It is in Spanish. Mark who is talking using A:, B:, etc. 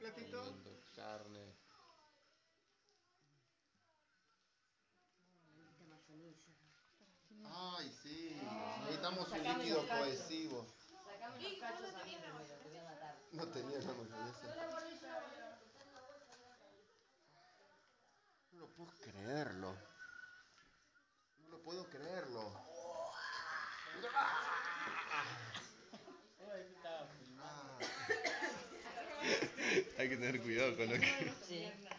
A: platito.
B: Comiendo carne. Ay, sí. Necesitamos un líquido cohesivo.
C: Sacame los cachos a mí primero, te voy a matar.
B: No tenía la mayonesa. No lo puedo creerlo. No lo puedo creerlo. Ah. Hay que tener cuidado con lo que...
C: Sí.